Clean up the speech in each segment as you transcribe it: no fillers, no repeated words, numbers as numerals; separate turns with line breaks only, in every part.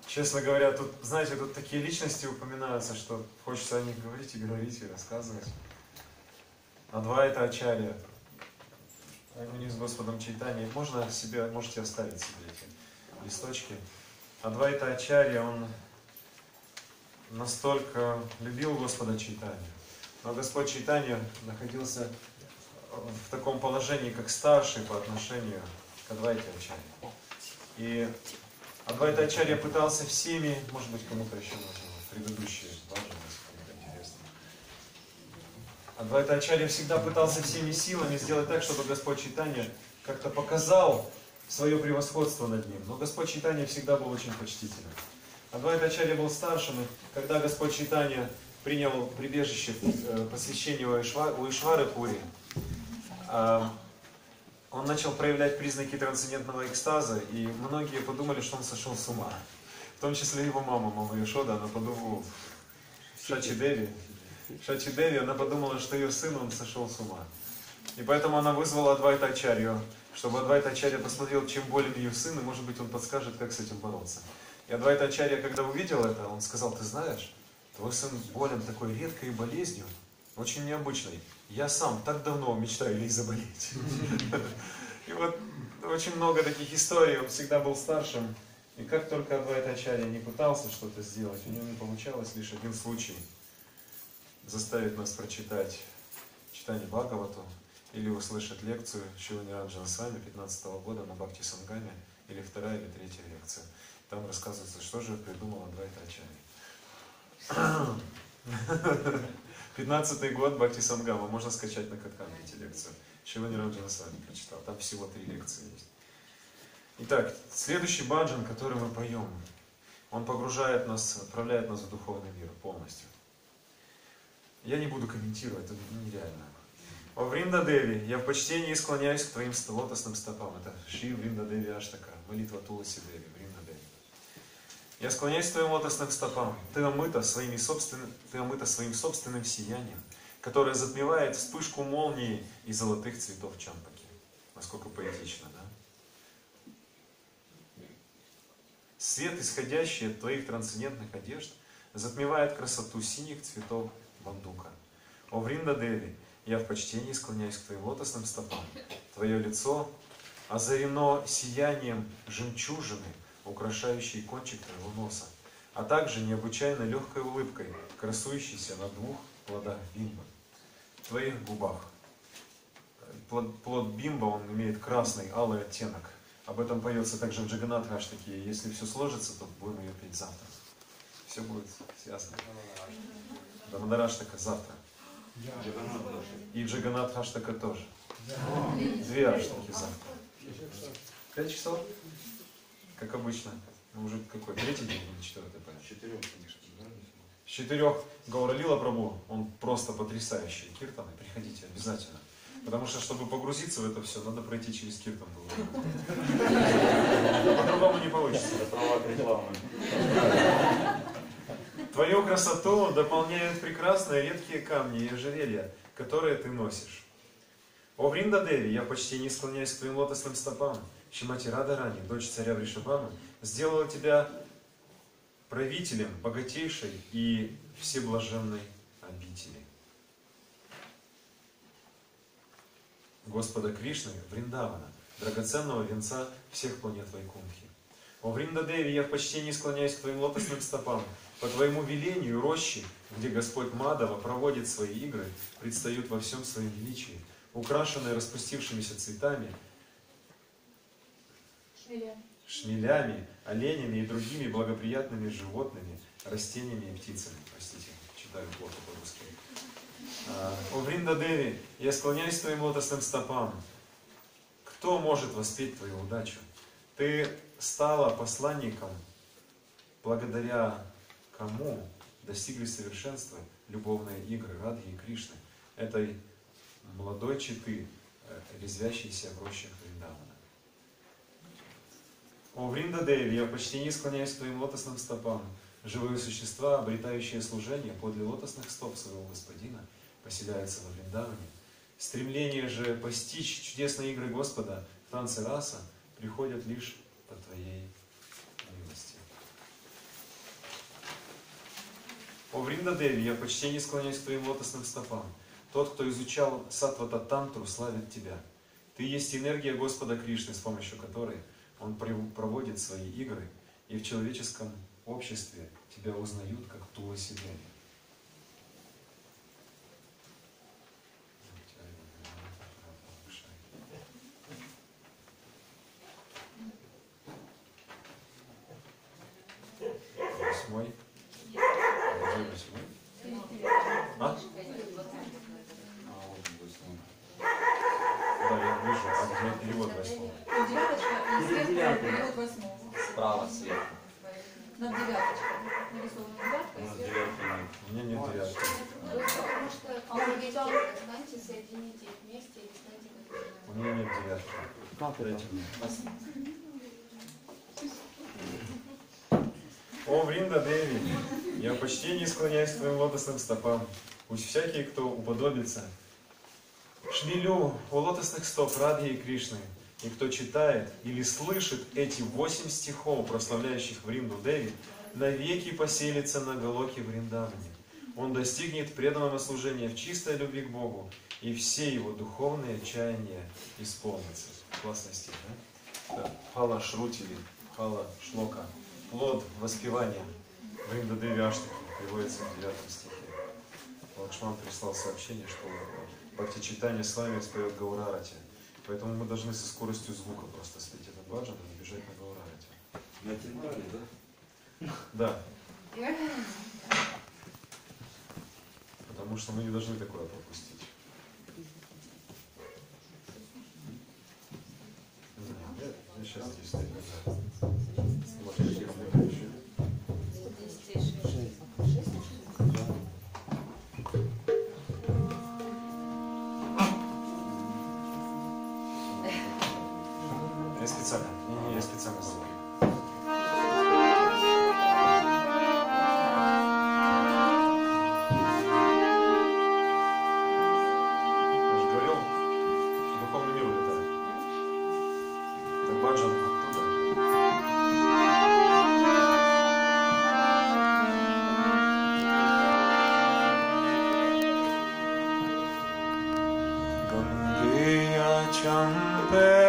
Честно говоря, тут, знаете, тут такие личности упоминаются, что хочется о них говорить и рассказывать. Адвайта Ачарья, они с Господом Чайтаньей. Можете оставить себе эти листочки. Адвайта Ачарья, он настолько любил Господа Чайтанью. Но Господь Чайтанья находился в таком положении, как старший по отношению к Адвайте Ачарье. И Адвайта Ачарья пытался всеми, может быть, кому-то еще нужно, предыдущие баджаны, если кому-то интересно. Адвайта Ачарья всегда пытался всеми силами сделать так, чтобы Господь Чайтанья как-то показал свое превосходство над ним. Но Господь Чайтанья всегда был очень почтителен. Адвайта Ачарья был старшим, и когда Господь Чайтанья принял прибежище посвящения у Ишвары Пури, он начал проявлять признаки трансцендентного экстаза, и многие подумали, что он сошел с ума. В том числе его мама Яшода, она подумала, Шачи Деви, она подумала, что ее сын, он сошел с ума. И поэтому она вызвала Адвайта Ачарью, чтобы Адвайта Ачарья посмотрел, чем болен ее сын, и может быть он подскажет, как с этим бороться. И Адвайта Ачарья, когда увидел это, он сказал: ты знаешь, твой сын болен такой редкой болезнью, очень необычной. Я сам так давно мечтаю ей заболеть. И вот очень много таких историй, он всегда был старшим. И как только Адвайта Ачарья не пытался что-то сделать, у него не получалось. Лишь один случай заставить нас прочитать читание Бхагавату или услышать лекцию Шрила Ниранджана Свами 15-го года на Бхакти Сангаме, или вторая или третья лекция. Там рассказывается, что же придумал Адвайта Ачарья. 15-й год Бхакти Сангама, можно скачать на Каткане эти лекции. Шрила Ниранджана Свами прочитал, там всего 3 лекции есть. Итак, следующий баджан, который мы поем, он погружает нас, отправляет нас в духовный мир полностью. Я не буду комментировать, это нереально. О Вринда Деви, я в почтении склоняюсь к твоим лотосным стопам. Это Шри Вринда Деви Аштака, молитва Туласи Деви, Вринда Деви. Я склоняюсь к твоим лотосным стопам. Ты омыта своим собственным сиянием, которое затмевает вспышку молнии и золотых цветов чампаки. Насколько поэтично, да? Свет, исходящий от твоих трансцендентных одежд, затмевает красоту синих цветов бандука. О Вринда Деви, я в почтении склоняюсь к твоим лотосным стопам. Твое лицо озарено сиянием жемчужины, украшающей кончик твоего носа, а также необычайно легкой улыбкой, красующейся на 2 плодах бимба. В твоих губах. Плод бимба, он имеет красный, алый оттенок. Об этом поется также в Джаганатха-аштаке. Если все сложится, то будем ее петь завтра. Все будет связано. Дамадараштака завтра. И Джаганатха-аштака тоже. 2 аштаки завтра. 5 часов? Как обычно. Ну, уже какой? 3-й день или 4-й, понятно?
4, конечно.
С 4 Гауралила Прабху, он просто потрясающий. Киртаны, приходите обязательно. Потому что, чтобы погрузиться в это все, надо пройти через Киртан. По-другому не получится.
Это права рекламы.
Твою красоту дополняют прекрасные редкие камни и ожерелья, которые ты носишь. О Вринда Деви, я почти не склоняюсь к твоим лотосным стопам. Шримати Радарани, дочь царя Вришабхана, сделала тебя правителем богатейшей и всеблаженной обители. Господа Кришны, Вриндавана, драгоценного венца всех планет Вайкунтхи. О Вринда Деви, я в почтении склоняюсь к твоим лотосным стопам. По твоему велению рощи, где Господь Мадава проводит свои игры, предстают во всем своем величии, украшенные распустившимися цветами, шмелями, оленями и другими благоприятными животными, растениями и птицами. Простите, читаю плохо по-русски. О Вринда Деви, я склоняюсь к твоим лотосным стопам. Кто может воспеть твою удачу? Ты стала посланником, благодаря кому достигли совершенства любовные игры Радхи и Кришны, этой молодой четы, резвящейся в рощах Вриндавана. О Вринда Деви, я почти не склоняюсь к твоим лотосным стопам. Живые существа, обретающие служение подле лотосных стоп своего Господина, поселяются во Вриндаване. Стремление же постичь чудесные игры Господа в танце раса приходят лишь по твоей милости. О Вринда Деви, я почти не склоняюсь к твоим лотосным стопам. Тот, кто изучал Саттвата Тантру, славит тебя. Ты есть энергия Господа Кришны, с помощью которой Он проводит свои игры, и в человеческом обществе тебя узнают как Туласи Деви. Восьмой. Где восьмой? А? Да, я вижу, а где перевод восьмого?
Девяточка и сверху перевод восьмого.
Справа сверху.
Над девяточкой. Нарисована девятка и сверху.
У меня нет девятки.
Потому что вы знаете, соедините их вместе или знаете, как
У меня нет девятки.
Как это?
О Вринда Деви, я почти не склоняюсь к твоим лотосным стопам. Пусть всякий, кто уподобится шмелю у лотосных стоп Радхи и Кришны, и кто читает или слышит эти 8 стихов, прославляющих Вринду Деви, навеки поселится на Галоке Вриндаване. Он достигнет преданного служения в чистой любви к Богу, и все его духовные чаяния исполнятся. Классный стих, да? Да. Фала Шрутили, Фала Шлока. Плод воспевания Вринда Деви Аштаки приводится в 9 стихе. Лакшман прислал сообщение, что Бхактичитания Свами споет Гаурарати. Поэтому мы должны со скоростью звука просто спеть этот баджан и набежать на Гаурарати.
На тембре, да?
Да. Потому что мы не должны такое пропустить. Я сейчас здесь стою. Я специально. Не, я специально сделал. Я же говорил, в духовный мир улетает. Это баджан оттуда. Гандия чампе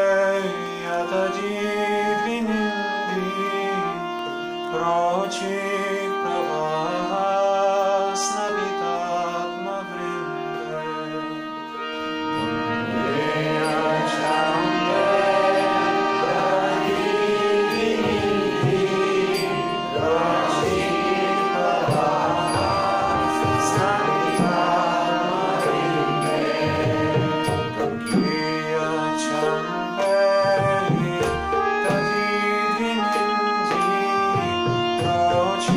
Прочит права снабитатма вринде. Прочит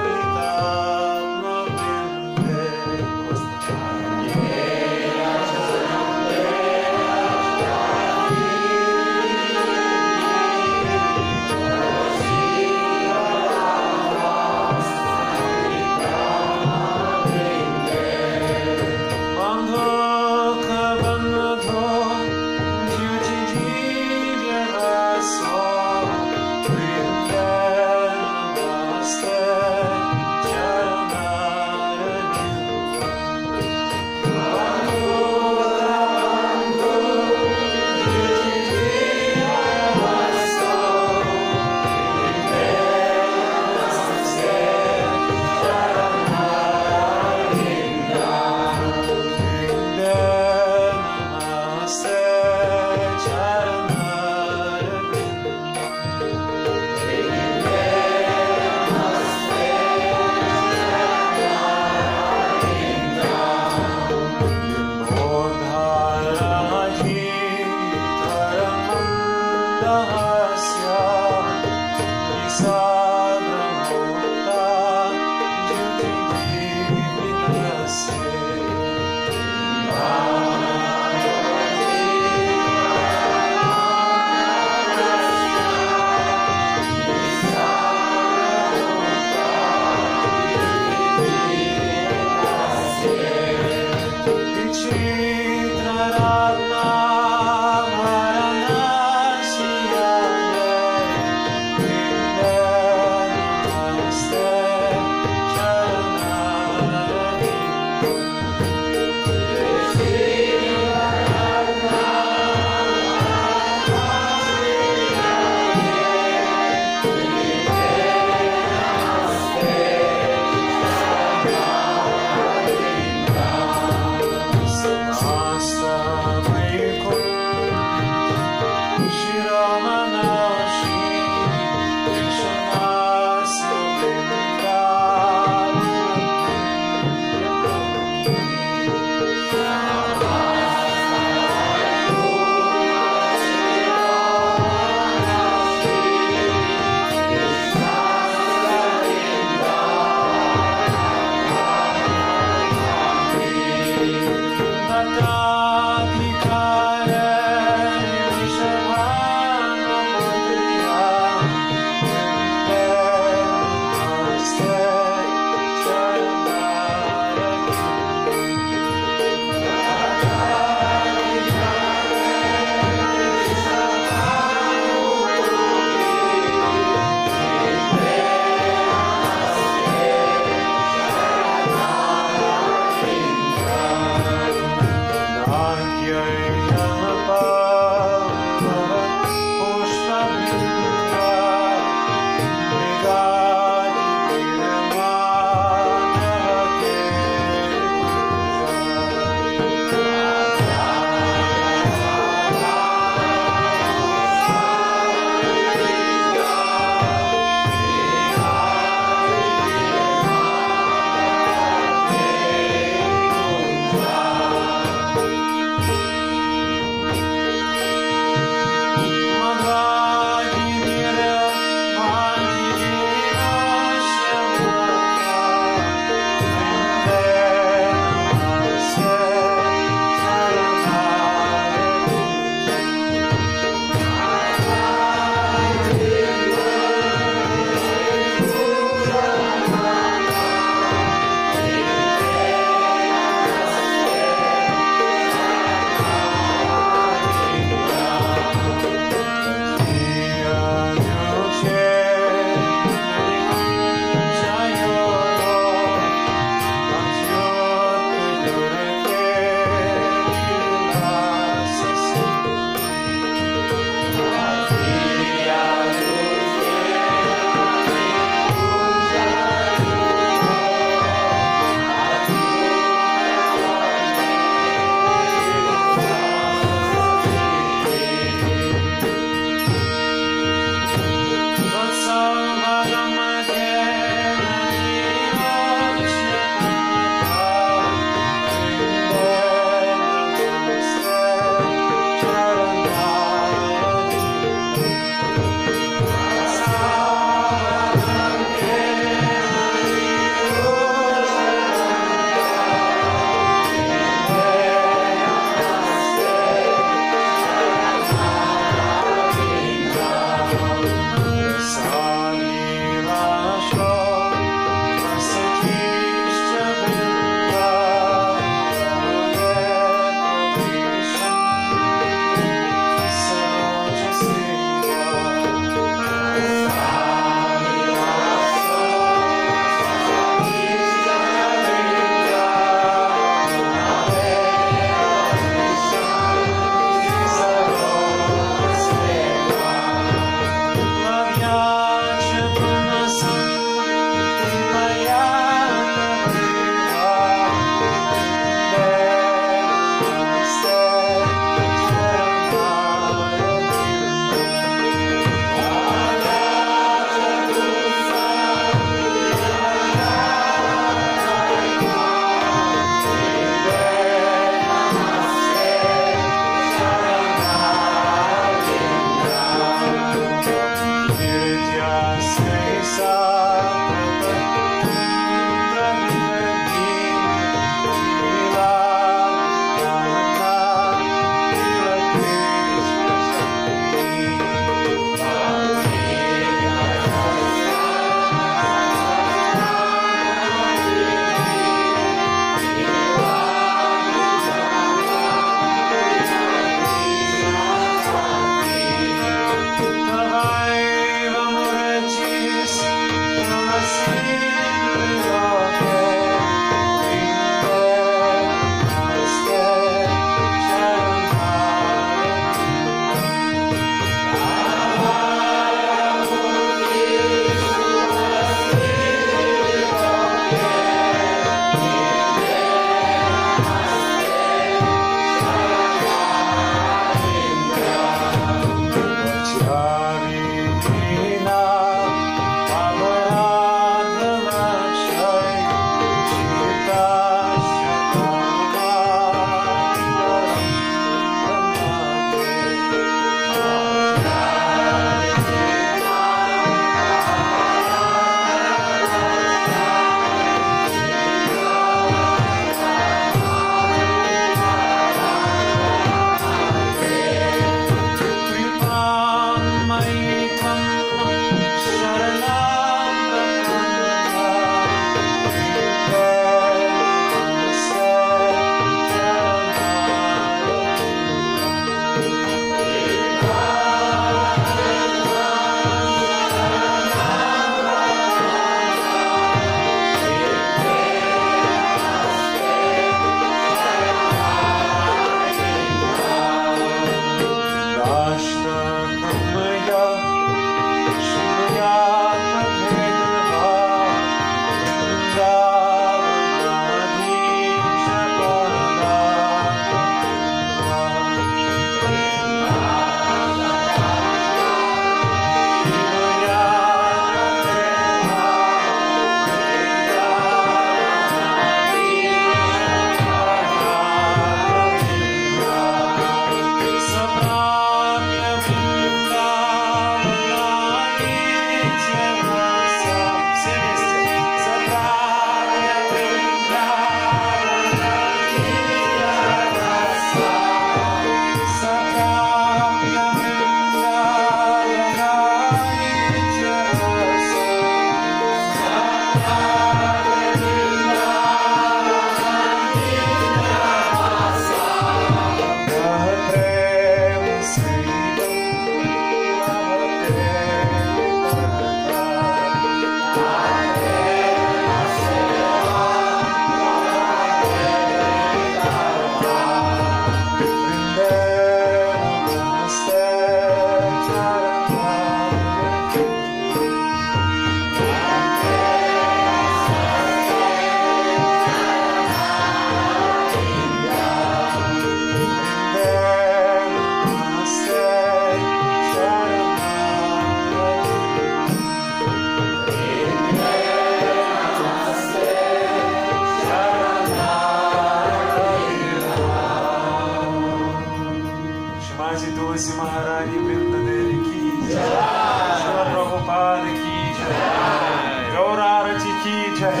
Мази Туласи Махарани Вриндадеви ки джай, Шила Прабхупады ки джай, Гаурарати ки джай.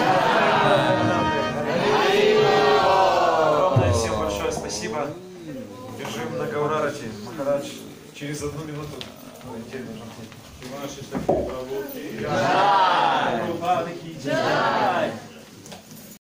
Огромное всем большое спасибо. Бежим на Гаурарати. Махарадж через 1 минуту. Отдельно.